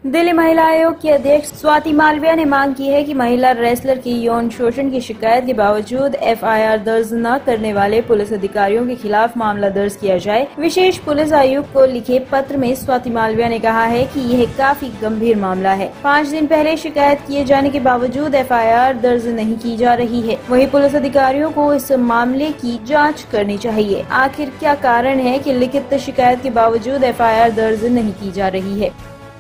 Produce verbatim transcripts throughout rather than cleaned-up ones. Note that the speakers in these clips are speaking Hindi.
दिल्ली महिला आयोग की अध्यक्ष स्वाति मालविया ने मांग की है कि महिला रेसलर की यौन शोषण की शिकायत के बावजूद एफ आई आर दर्ज न करने वाले पुलिस अधिकारियों के खिलाफ मामला दर्ज किया जाए। विशेष पुलिस आयुक्त को लिखे पत्र में स्वाति मालविया ने कहा है कि यह काफी गंभीर मामला है। पाँच दिन पहले शिकायत किए जाने के बावजूद एफ आई आर दर्ज नहीं की जा रही है। वहीं पुलिस अधिकारियों को इस मामले की जाँच करनी चाहिए। आखिर क्या कारण है कि लिखित शिकायत के बावजूद एफ आई आर दर्ज नहीं की जा रही है।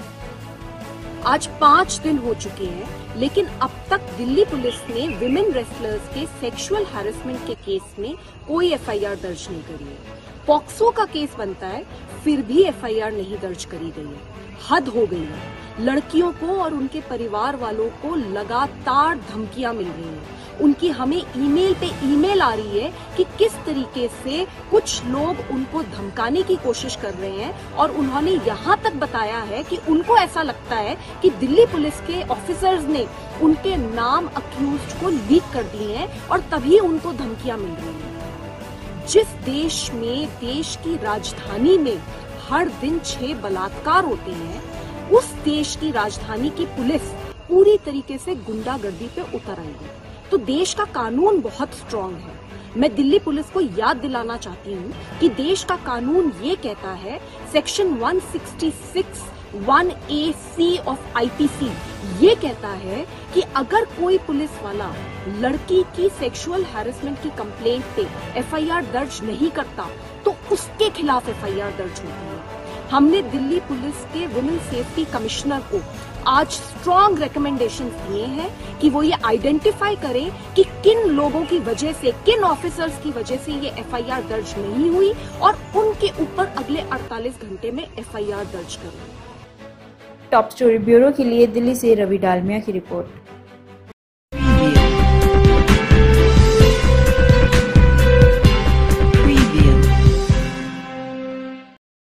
आज पाँच दिन हो चुके हैं, लेकिन अब तक दिल्ली पुलिस ने विमेन रेसलर्स के सेक्सुअल हैरेसमेंट के केस में कोई एफ आई आर दर्ज नहीं करी है। पॉक्सो का केस बनता है, फिर भी एफ आई आर नहीं दर्ज करी गई है। हद हो गई है। लड़कियों को और उनके परिवार वालों को लगातार धमकियां मिल रही हैं। उनकी हमें ईमेल पे ईमेल आ रही है कि किस तरीके से कुछ लोग उनको धमकाने की कोशिश कर रहे हैं, और उन्होंने यहाँ तक बताया है कि उनको ऐसा लगता है कि दिल्ली पुलिस के ऑफिसर्स ने उनके नाम अक्यूज्ड को लीक कर दिए हैं और तभी उनको धमकियां मिल रही हैं। जिस देश में, देश की राजधानी में हर दिन छह बलात्कार होते हैं, उस देश की राजधानी की पुलिस पूरी तरीके से गुंडागर्दी पे उतर आई है। तो देश का कानून बहुत स्ट्रांग है। मैं दिल्ली पुलिस को याद दिलाना चाहती हूँ कि देश का कानून ये कहता है, सेक्शन एक सौ छियासठ one A C of I P C ये कहता है कि अगर कोई पुलिस वाला लड़की की सेक्सुअल हैरेसमेंट की कंप्लेंट पे एफ आई आर दर्ज नहीं करता तो उसके खिलाफ एफ आई आर दर्ज होती है। हमने दिल्ली पुलिस के वुमेन सेफ्टी कमिश्नर को आज स्ट्रॉन्ग रिकमेंडेशंस दिए हैं कि वो ये आइडेंटिफाई करें कि किन लोगों की वजह से, किन ऑफिसर्स की वजह से ये एफ आई आर दर्ज नहीं हुई, और उनके ऊपर अगले अड़तालीस घंटे में एफ आई आर दर्ज करें। टॉप स्टोरी ब्यूरो के लिए दिल्ली से रवि डालमिया की रिपोर्ट।